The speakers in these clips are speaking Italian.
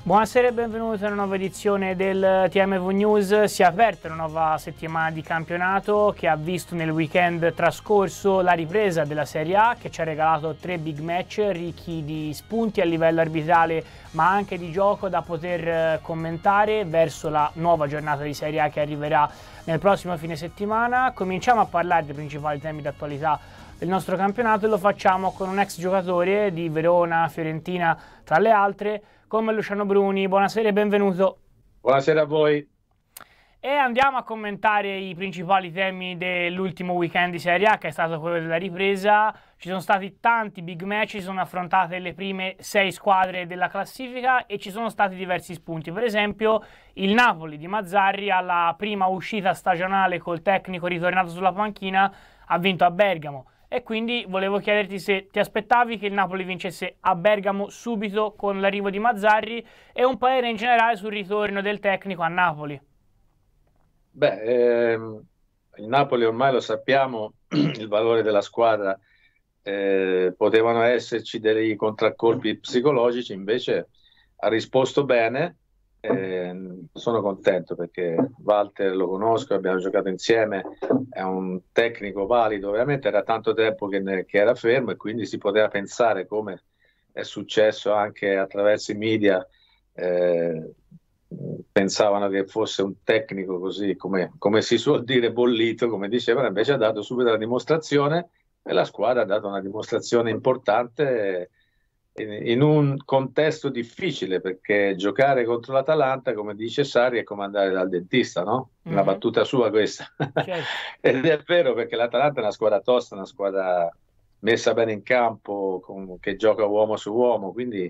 Buonasera e benvenuti a una nuova edizione del TMV News. Si è aperta una nuova settimana di campionato che ha visto nel weekend trascorso la ripresa della Serie A, che ci ha regalato 3 big match ricchi di spunti a livello arbitrale ma anche di gioco da poter commentare verso la nuova giornata di Serie A che arriverà nel prossimo fine settimana. Cominciamo a parlare dei principali temi d'attualità del nostro campionato e lo facciamo con un ex giocatore di Verona, Fiorentina tra le altre, come Luciano Bruni. Buonasera e benvenuto. Buonasera a voi. E andiamo a commentare i principali temi dell'ultimo weekend di Serie A, che è stato quello della ripresa. Ci sono stati tanti big match, si sono affrontate le prime 6 squadre della classifica e ci sono stati diversi spunti. Per esempio il Napoli di Mazzarri, alla prima uscita stagionale col tecnico ritornato sulla panchina, ha vinto a Bergamo. E quindi volevo chiederti se ti aspettavi che il Napoli vincesse a Bergamo subito con l'arrivo di Mazzarri e un parere in generale sul ritorno del tecnico a Napoli. Il Napoli ormai lo sappiamo, il valore della squadra, potevano esserci dei contraccolpi psicologici, invece ha risposto bene. Sono contento perché Walter lo conosco, abbiamo giocato insieme, è un tecnico valido, ovviamente era tanto tempo che era fermo e quindi si poteva pensare, come è successo anche attraverso i media, pensavano che fosse un tecnico così come si suol dire bollito, come dicevano, invece ha dato subito la dimostrazione e la squadra ha dato una dimostrazione importante in un contesto difficile, perché giocare contro l'Atalanta, come dice Sarri, è come andare dal dentista, no? Una battuta sua questa. Certo. Ed è vero, perché l'Atalanta è una squadra tosta, una squadra messa bene in campo, che gioca uomo su uomo, quindi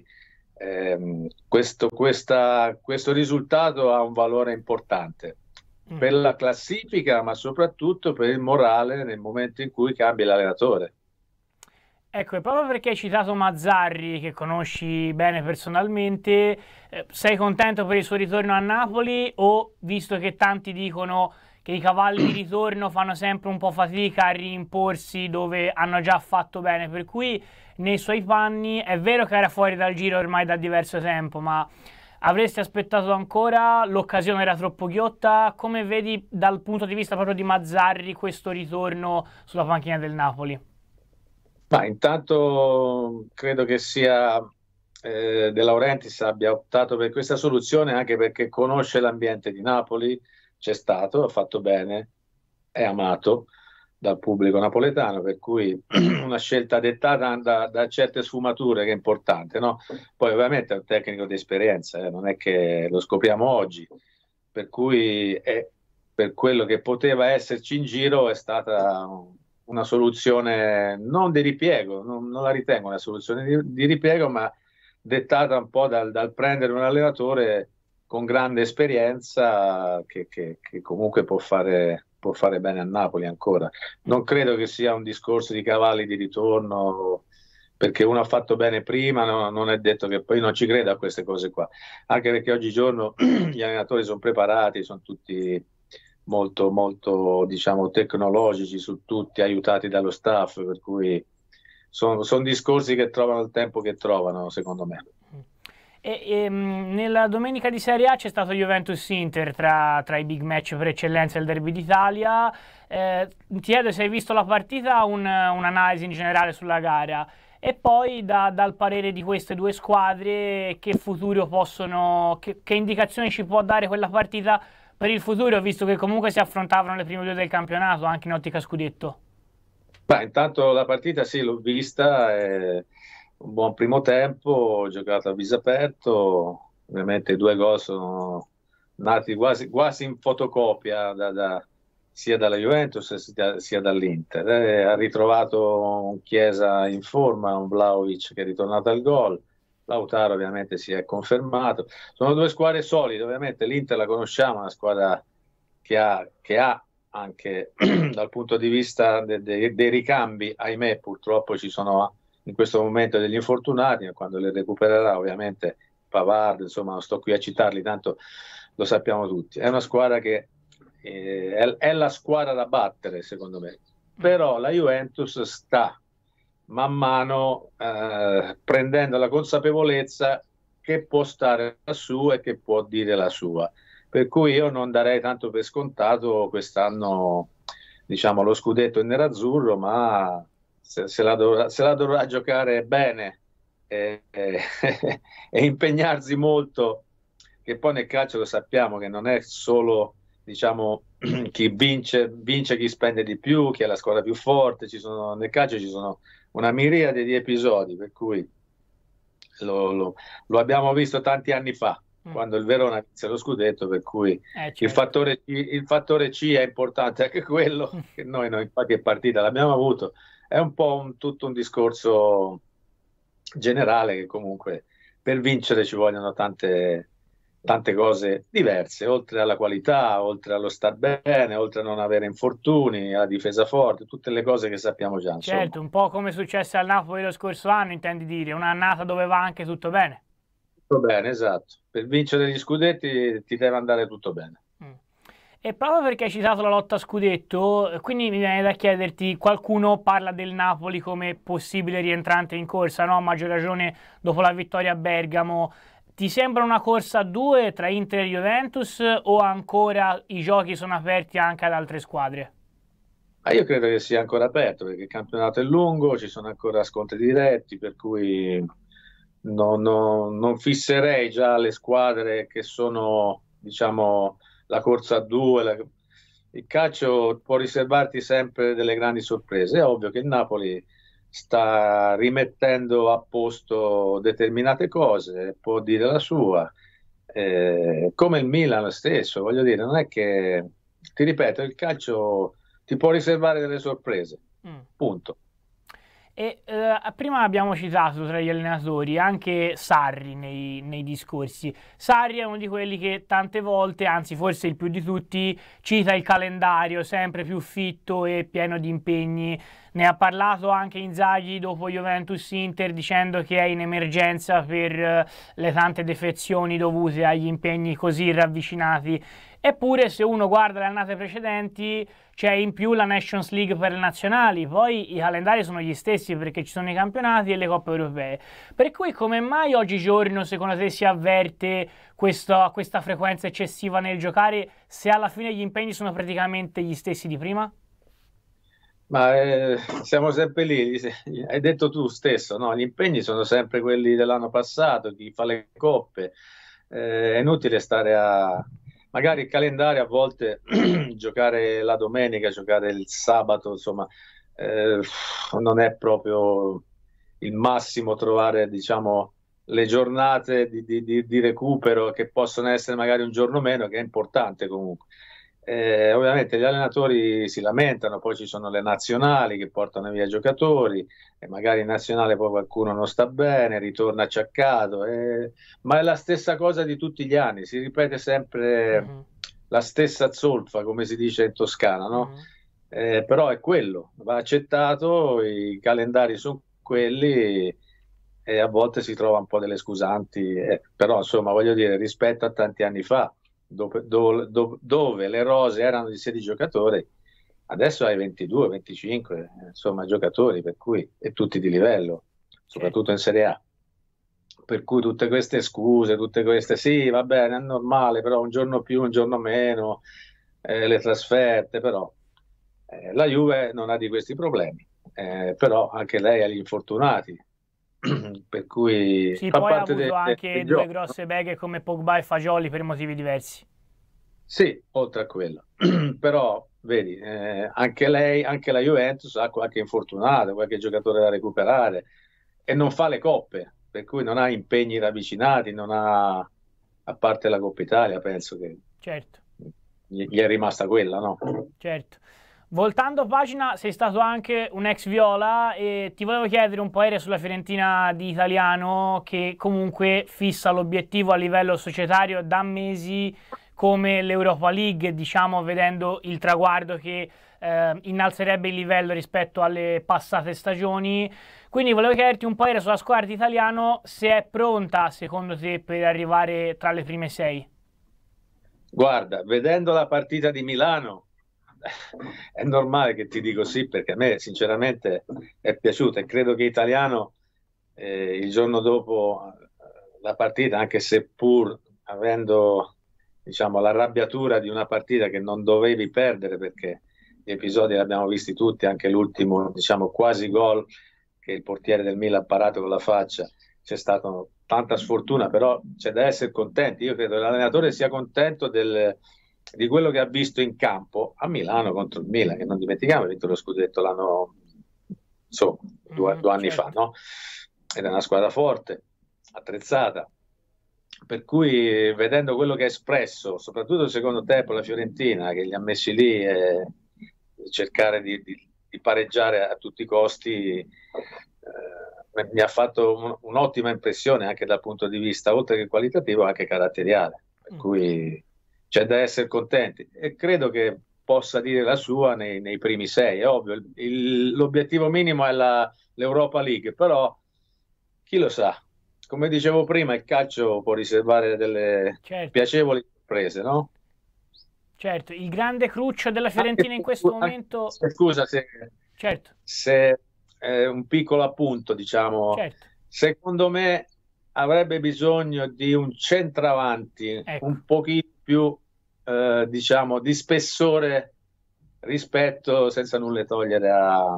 questo risultato ha un valore importante per la classifica, ma soprattutto per il morale nel momento in cui cambia l'allenatore. Ecco, e proprio perché hai citato Mazzarri, che conosci bene personalmente, sei contento per il suo ritorno a Napoli, o visto che tanti dicono che i cavalli di ritorno fanno sempre un po' fatica a reimporsi dove hanno già fatto bene, per cui nei suoi panni è vero che era fuori dal giro ormai da diverso tempo, ma avresti aspettato ancora? L'occasione era troppo ghiotta? Come vedi dal punto di vista proprio di Mazzarri questo ritorno sulla panchina del Napoli? Ma intanto credo che sia De Laurentiis abbia optato per questa soluzione anche perché conosce l'ambiente di Napoli, c'è stato, ha fatto bene, è amato dal pubblico napoletano, per cui una scelta dettata da certe sfumature, che è importante, no? Poi ovviamente è un tecnico di esperienza, non è che lo scopriamo oggi, per cui per quello che poteva esserci in giro è stata una soluzione non di ripiego, non la ritengo una soluzione di ripiego, ma dettata un po' dal prendere un allenatore con grande esperienza che comunque può fare bene a Napoli ancora. Non credo che sia un discorso di cavalli di ritorno, perché uno ha fatto bene prima, no, non è detto che poi non ci creda a queste cose qua, anche perché oggigiorno gli allenatori sono preparati, sono tutti molto, molto, diciamo, tecnologici su tutti, aiutati dallo staff, per cui sono discorsi che trovano il tempo che trovano, secondo me. Nella domenica di Serie A c'è stato Juventus-Inter tra i big match per eccellenza del derby d'Italia. Ti chiedo se hai visto la partita, un'analisi in generale sulla gara, e poi dal parere di queste due squadre che futuro possono, che indicazioni ci può dare quella partita per il futuro, visto che comunque si affrontavano le prime due del campionato anche in ottica scudetto. Beh, intanto la partita sì, l'ho vista, un buon primo tempo, ho giocato a viso aperto, ovviamente i 2 gol sono nati quasi in fotocopia sia dalla Juventus sia dall'Inter. Ha ritrovato un Chiesa in forma, un Vlahovic che è ritornato al gol, Lautaro ovviamente si è confermato. Sono 2 squadre solide, ovviamente l'Inter la conosciamo, una squadra che ha anche dal punto di vista dei ricambi, ahimè purtroppo ci sono in questo momento degli infortunati, e quando li recupererà ovviamente Pavard, insomma non sto qui a citarli, tanto lo sappiamo tutti. È una squadra che è la squadra da battere, secondo me, però la Juventus sta man mano prendendo la consapevolezza che può stare la sua e che può dire la sua. Per cui io non darei tanto per scontato quest'anno, diciamo, lo scudetto in nerazzurro, ma se la dovrà giocare bene e e impegnarsi molto, che poi nel calcio lo sappiamo che non è solo, diciamo, chi vince chi spende di più, chi è la squadra più forte, nel calcio ci sono una miriade di episodi, per cui lo abbiamo visto tanti anni fa, quando il Verona vinse lo scudetto, per cui certo. il fattore C è importante anche quello, che noi in qualche partita l'abbiamo avuto, è un po' tutto un discorso generale che comunque per vincere ci vogliono tante cose diverse, oltre alla qualità, oltre allo star bene, oltre a non avere infortuni, alla difesa forte, tutte le cose che sappiamo già, insomma. Certo, un po' come è successo al Napoli lo scorso anno, intendi dire, un'annata dove va anche tutto bene. Tutto bene, esatto. Per vincere gli scudetti ti deve andare tutto bene. E proprio perché hai citato la lotta a scudetto, quindi mi viene da chiederti, qualcuno parla del Napoli come possibile rientrante in corsa, no? A maggior ragione dopo la vittoria a Bergamo. Ti sembra una corsa a due tra Inter e Juventus o ancora i giochi sono aperti anche ad altre squadre? Ma io credo che sia ancora aperto perché il campionato è lungo, ci sono ancora scontri diretti, per cui non fisserei già le squadre che sono, diciamo, la corsa a due. Il calcio può riservarti sempre delle grandi sorprese. È ovvio che il Napoli sta rimettendo a posto determinate cose, può dire la sua, come il Milan stesso, voglio dire, non è che, ti ripeto, il calcio ti può riservare delle sorprese, punto. E prima abbiamo citato tra gli allenatori anche Sarri nei discorsi. Sarri è uno di quelli che tante volte, anzi forse il più di tutti, cita il calendario sempre più fitto e pieno di impegni. Ne ha parlato anche Inzaghi dopo Juventus-Inter dicendo che è in emergenza per le tante defezioni dovute agli impegni così ravvicinati. Eppure se uno guarda le annate precedenti c'è in più la Nations League per le nazionali, poi i calendari sono gli stessi perché ci sono i campionati e le coppe europee. Per cui come mai oggigiorno secondo te si avverte questa frequenza eccessiva nel giocare se alla fine gli impegni sono praticamente gli stessi di prima? Ma siamo sempre lì, hai detto tu stesso, no? Gli impegni sono sempre quelli dell'anno passato, chi fa le coppe, è inutile stare a... Magari il calendario a volte, giocare la domenica, giocare il sabato, insomma, non è proprio il massimo trovare, diciamo, le giornate di recupero che possono essere magari un giorno meno, che è importante comunque. Ovviamente gli allenatori si lamentano, poi ci sono le nazionali che portano via giocatori e magari in nazionale poi qualcuno non sta bene, ritorna acciaccato, ma è la stessa cosa di tutti gli anni, si ripete sempre la stessa zolfa, come si dice in Toscana, no? Però è quello, va accettato, i calendari sono quelli e a volte si trova un po' delle scusanti, però insomma voglio dire, rispetto a tanti anni fa, dove le rose erano di 16 giocatori, adesso hai 22, 25, insomma, giocatori, per cui, e tutti di livello, soprattutto in Serie A. Per cui tutte queste scuse, tutte queste, sì, va bene, è normale, però un giorno più, un giorno meno, le trasferte, però la Juve non ha di questi problemi, però anche lei ha gli infortunati, per cui Sì, fa poi ha parte avuto anche del due gioco. grosse beghe come Pogba e Fagioli per motivi diversi. Sì, oltre a quello, però vedi, anche lei, anche la Juventus ha qualche infortunato, qualche giocatore da recuperare e non fa le coppe, per cui non ha impegni ravvicinati, non ha, a parte la Coppa Italia, penso che Certo. gli è rimasta quella, no? Certo. Voltando pagina, sei stato anche un ex Viola e ti volevo chiedere un parere sulla Fiorentina di Italiano che comunque fissa l'obiettivo a livello societario da mesi come l'Europa League, diciamo vedendo il traguardo che innalzerebbe il livello rispetto alle passate stagioni. Quindi volevo chiederti un parere sulla squadra di Italiano se è pronta secondo te per arrivare tra le prime sei. Guarda, vedendo la partita di Milano, è normale che ti dico sì, perché a me sinceramente è piaciuta e credo che Italiano il giorno dopo la partita, anche se pur avendo, diciamo, l'arrabbiatura di una partita che non dovevi perdere, perché gli episodi li abbiamo visti tutti, anche l'ultimo, diciamo, quasi gol che il portiere del Milan ha parato con la faccia, c'è stata tanta sfortuna, però c'è da essere contenti. Io credo che l'allenatore sia contento di quello che ha visto in campo a Milano contro il Milan, che non dimentichiamo, ha vinto lo scudetto l'anno, insomma, due anni fa, no? Ed è una squadra forte, attrezzata. Per cui, vedendo quello che ha espresso, soprattutto il secondo tempo, la Fiorentina, che li ha messi lì e cercare di pareggiare a tutti i costi, mi ha fatto un'ottima impressione anche dal punto di vista, oltre che qualitativo, anche caratteriale. Per cui c'è da essere contenti e credo che possa dire la sua nei primi 6. È ovvio, l'obiettivo minimo è l'Europa League, però chi lo sa? Come dicevo prima, il calcio può riservare delle piacevoli sorprese, no? Certo, il grande cruccio della Fiorentina in questo momento... Scusa se un piccolo appunto, diciamo, secondo me avrebbe bisogno di un centravanti un pochino più, diciamo, di spessore rispetto, senza nulla togliere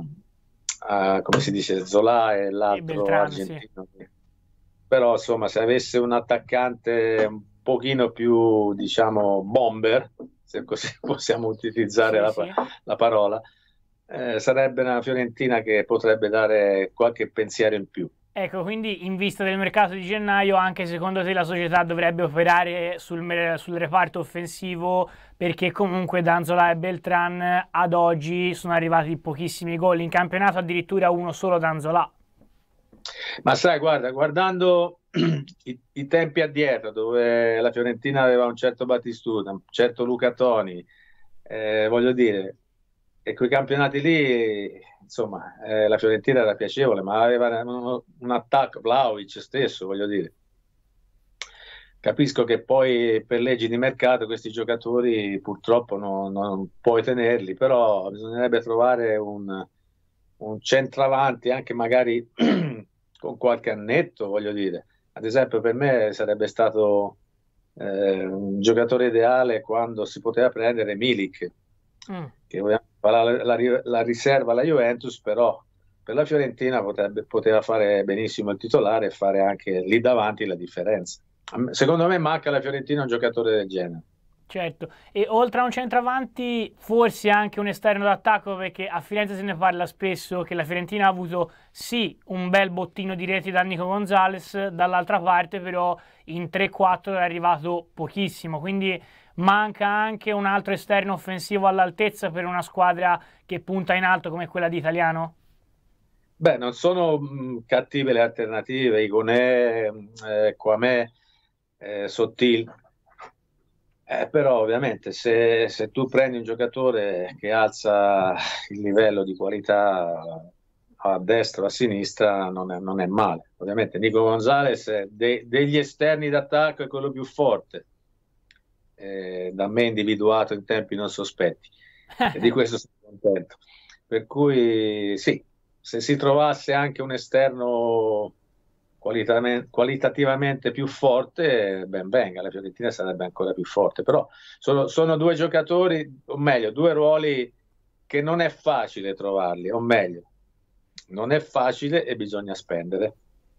a come si dice, Zola e l'altro argentino. Però insomma, se avesse un attaccante un pochino più, diciamo, bomber, se così possiamo utilizzare la parola, sarebbe una Fiorentina che potrebbe dare qualche pensiero in più. Ecco, quindi in vista del mercato di gennaio, anche secondo te la società dovrebbe operare sul reparto offensivo, perché comunque Danzola e Beltran ad oggi sono arrivati pochissimi gol in campionato, addirittura uno solo Danzola. Ma sai, guarda, guardando i tempi addietro, dove la Fiorentina aveva un certo Battistuta, un certo Luca Toni, voglio dire, e quei campionati lì, insomma, la Fiorentina era piacevole, ma aveva un attacco, Vlahovic stesso, voglio dire. Capisco che poi per leggi di mercato questi giocatori purtroppo non puoi tenerli, però bisognerebbe trovare un centravanti anche magari con qualche annetto, voglio dire. Ad esempio per me sarebbe stato un giocatore ideale quando si poteva prendere Milik, che la riserva alla Juventus, però per la Fiorentina poteva fare benissimo il titolare e fare anche lì davanti la differenza. Secondo me manca alla Fiorentina un giocatore del genere. Certo, e oltre a un centravanti forse anche un esterno d'attacco, perché a Firenze se ne parla spesso che la Fiorentina ha avuto sì un bel bottino di reti da Nico Gonzalez, dall'altra parte però in 3-4 è arrivato pochissimo, quindi manca anche un altro esterno offensivo all'altezza per una squadra che punta in alto come quella di Italiano? Beh, non sono cattive le alternative, Igonè, Quamè, Sottil. Però ovviamente se tu prendi un giocatore che alza il livello di qualità a destra o a sinistra non è male. Ovviamente Nico Gonzalez degli esterni d'attacco è quello più forte, da me individuato in tempi non sospetti, e di questo sono contento. Per cui sì, se si trovasse anche un esterno qualitativamente più forte, ben venga, la Fiorentina sarebbe ancora più forte, però sono due giocatori, o meglio, due ruoli che non è facile trovarli, o meglio, non è facile e bisogna spendere.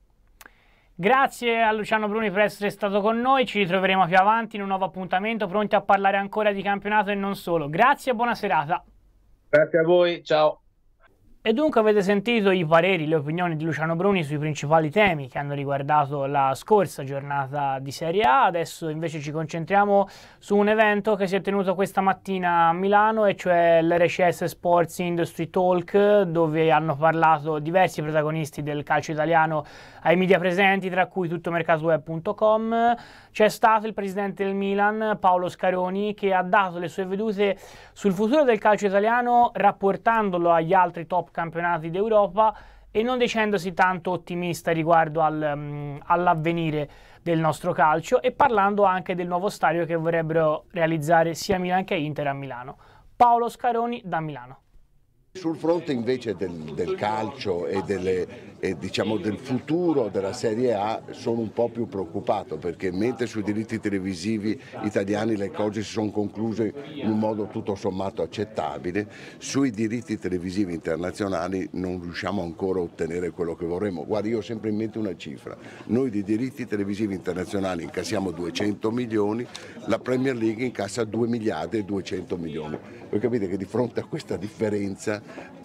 Grazie a Luciano Bruni per essere stato con noi, ci ritroveremo più avanti in un nuovo appuntamento, pronti a parlare ancora di campionato e non solo. Grazie e buona serata. Grazie a voi, ciao. E dunque avete sentito i pareri, le opinioni di Luciano Bruni sui principali temi che hanno riguardato la scorsa giornata di Serie A. Adesso invece ci concentriamo su un evento che si è tenuto questa mattina a Milano, e cioè l'RCS Sports Industry Talk, dove hanno parlato diversi protagonisti del calcio italiano ai media presenti, tra cui tuttomercatoweb.com. C'è stato il presidente del Milan, Paolo Scaroni, che ha dato le sue vedute sul futuro del calcio italiano, rapportandolo agli altri top campionati d'Europa e non dicendosi tanto ottimista riguardo all'avvenire del nostro calcio, e parlando anche del nuovo stadio che vorrebbero realizzare sia Milan che Inter a Milano. Paolo Scaroni da Milano. Sul fronte invece del calcio e diciamo del futuro della Serie A sono un po' più preoccupato, perché mentre sui diritti televisivi italiani le cose si sono concluse in un modo tutto sommato accettabile, sui diritti televisivi internazionali non riusciamo ancora a ottenere quello che vorremmo. Guardi, io ho sempre in mente una cifra: noi di diritti televisivi internazionali incassiamo 200 milioni, la Premier League incassa 2 miliardi e 200 milioni. Voi capite che di fronte a questa differenza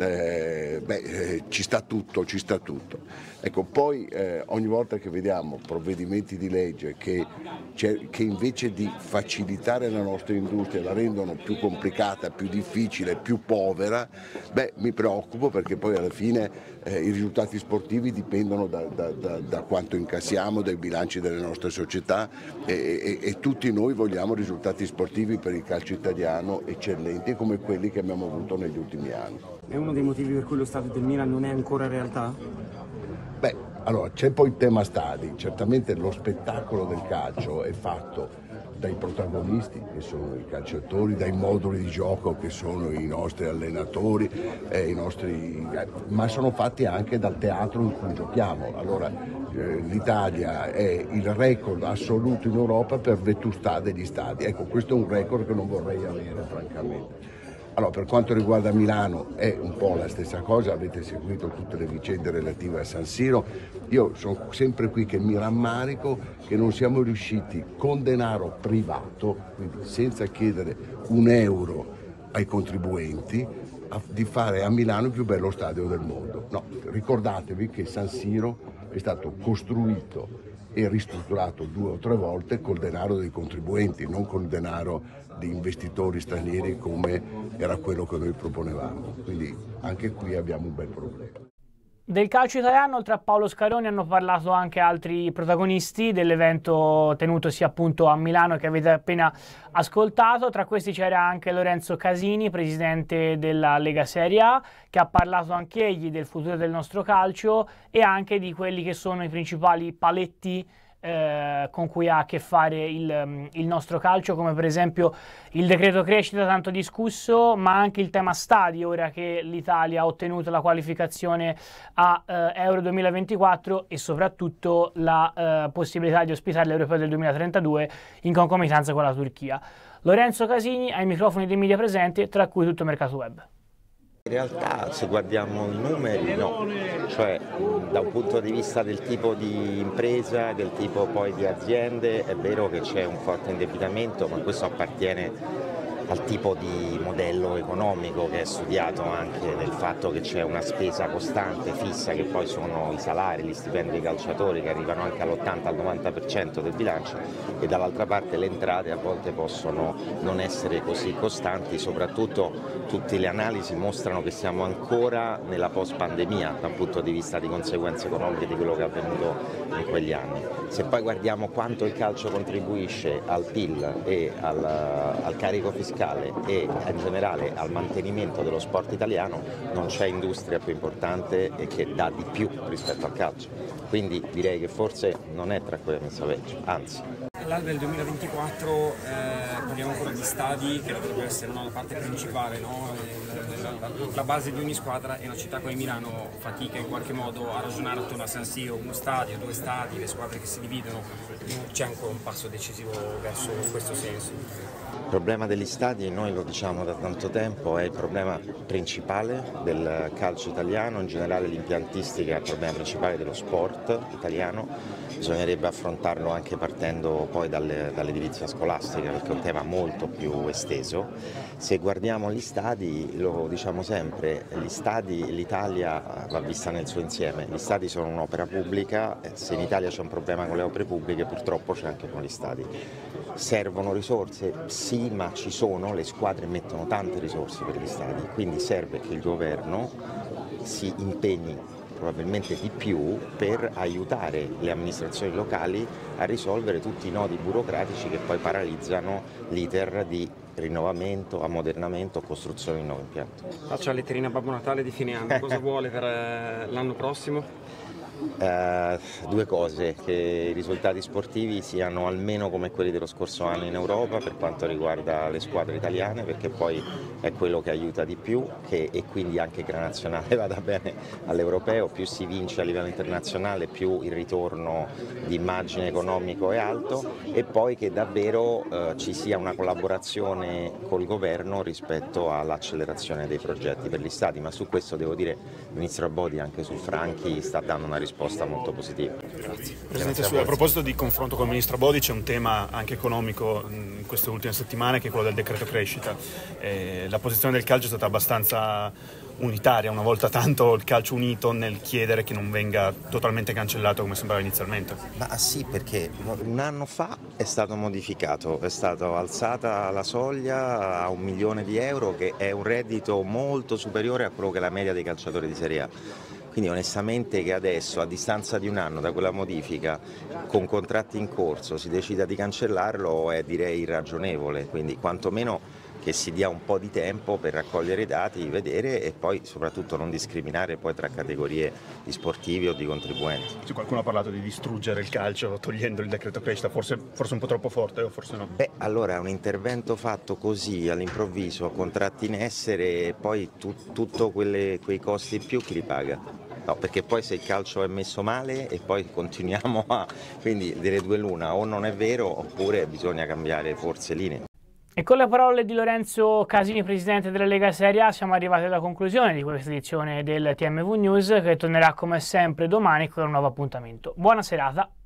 ci sta tutto, ci sta tutto. Ecco, poi ogni volta che vediamo provvedimenti di legge che invece di facilitare la nostra industria la rendono più complicata, più difficile, più povera, mi preoccupo, perché poi alla fine i risultati sportivi dipendono da quanto incassiamo, dai bilanci delle nostre società, e tutti noi vogliamo risultati sportivi per il calcio italiano eccellenti come quelli che abbiamo avuto negli ultimi anni. È uno dei motivi per cui lo stadio del Milan non è ancora realtà? Allora c'è poi il tema stadi. Certamente lo spettacolo del calcio è fatto dai protagonisti, che sono i calciatori, dai moduli di gioco, che sono i nostri allenatori, ma sono fatti anche dal teatro in cui giochiamo. Allora l'Italia è il record assoluto in Europa per vetustà degli stadi. Ecco, questo è un record che non vorrei avere, francamente. Allora, per quanto riguarda Milano è un po' la stessa cosa, avete seguito tutte le vicende relative a San Siro. Io sono sempre qui che mi rammarico che non siamo riusciti con denaro privato, quindi senza chiedere un euro ai contribuenti, di fare a Milano il più bello stadio del mondo. No, ricordatevi che San Siro è stato costruito e ristrutturato 2 o 3 volte col denaro dei contribuenti, non col denaro di investitori stranieri come era quello che noi proponevamo. Quindi anche qui abbiamo un bel problema. Del calcio italiano, oltre a Paolo Scaroni, hanno parlato anche altri protagonisti dell'evento tenutosi appunto a Milano, che avete appena ascoltato. Tra questi c'era anche Lorenzo Casini, presidente della Lega Serie A, che ha parlato anche egli del futuro del nostro calcio e anche di quelli che sono i principali paletti con cui ha a che fare il nostro calcio, come per esempio il decreto crescita tanto discusso, ma anche il tema stadi, ora che l'Italia ha ottenuto la qualificazione a Euro 2024 e soprattutto la possibilità di ospitare l'Europeo del 2032 in concomitanza con la Turchia. Lorenzo Casini ai microfoni dei media presenti, tra cui tutto Mercato Web. In realtà, se guardiamo i numeri, no, cioè da un punto di vista del tipo di impresa, del tipo poi di aziende, è vero che c'è un forte indebitamento, ma questo appartiene al tipo di modello economico che è studiato anche nel fatto che c'è una spesa costante, fissa, che poi sono i salari, gli stipendi dei calciatori, che arrivano anche all'80 al 90% del bilancio, e dall'altra parte le entrate a volte possono non essere così costanti. Soprattutto tutte le analisi mostrano che siamo ancora nella post pandemia dal punto di vista di conseguenze economiche di quello che è avvenuto in quegli anni. Se poi guardiamo quanto il calcio contribuisce al PIL e al carico fiscale e in generale al mantenimento dello sport italiano, non c'è industria più importante e che dà di più rispetto al calcio. Quindi direi che forse non è tra quelle messe peggio, anzi. All'alba del 2024 parliamo ancora di stadi, che dovrebbe essere la parte principale, no? La base di ogni squadra, e una città come Milano fatica in qualche modo a ragionare attorno a San Siro, 1 stadio, 2 stadi, le squadre che si dividono. C'è ancora un passo decisivo verso questo senso. Il problema degli stadi, noi lo diciamo da tanto tempo, è il problema principale del calcio italiano, in generale l'impiantistica è il problema principale dello sport italiano. Bisognerebbe affrontarlo anche partendo poi dall'edilizia scolastica, perché è un tema molto più esteso. Se guardiamo gli stadi, lo diciamo sempre, gli stadi, l'Italia va vista nel suo insieme. Gli stadi sono un'opera pubblica, se in Italia c'è un problema con le opere pubbliche purtroppo c'è anche con gli stadi. Servono risorse? Sì, ma ci sono, le squadre mettono tante risorse per gli stadi, quindi serve che il governo si impegni probabilmente di più per aiutare le amministrazioni locali a risolvere tutti i nodi burocratici che poi paralizzano l'iter di rinnovamento, ammodernamento o costruzione di un nuovo impianto. Faccio la letterina a Babbo Natale di fine anno, cosa vuole per l'anno prossimo? Due cose: che i risultati sportivi siano almeno come quelli dello scorso anno in Europa per quanto riguarda le squadre italiane, perché poi è quello che aiuta di più, e quindi anche che la nazionale vada bene all'europeo. Più si vince a livello internazionale, più il ritorno di immagine economico è alto, e poi che davvero ci sia una collaborazione col governo rispetto all'accelerazione dei progetti per gli stadi, ma su questo devo dire il ministro Abodi anche su Franchi sta dando una risposta molto positiva. Presidente, a proposito di confronto con il ministro Abodi, c'è un tema anche economico in queste ultime settimane che è quello del decreto crescita. La posizione del calcio è stata abbastanza unitaria, una volta tanto il calcio unito nel chiedere che non venga totalmente cancellato come sembrava inizialmente. Ma sì, perché un anno fa è stato modificato, è stata alzata la soglia a 1 milione di euro, che è un reddito molto superiore a quello che è la media dei calciatori di Serie A. Quindi onestamente che adesso, a distanza di un anno da quella modifica, con contratti in corso, si decida di cancellarlo è, direi, irragionevole, quindi quantomeno che si dia un po' di tempo per raccogliere i dati, vedere, e poi soprattutto non discriminare poi tra categorie di sportivi o di contribuenti. Sì, qualcuno ha parlato di distruggere il calcio togliendo il decreto crescita, forse un po' troppo forte o forse no? Beh, allora un intervento fatto così all'improvviso, contratti in essere, e poi tutto quei costi in più chi li paga? No, perché poi se il calcio è messo male e poi continuiamo a... quindi delle due l'una, o non è vero oppure bisogna cambiare forse linee. E con le parole di Lorenzo Casini, presidente della Lega Serie A, siamo arrivati alla conclusione di questa edizione del TMV News, che tornerà come sempre domani con un nuovo appuntamento. Buona serata.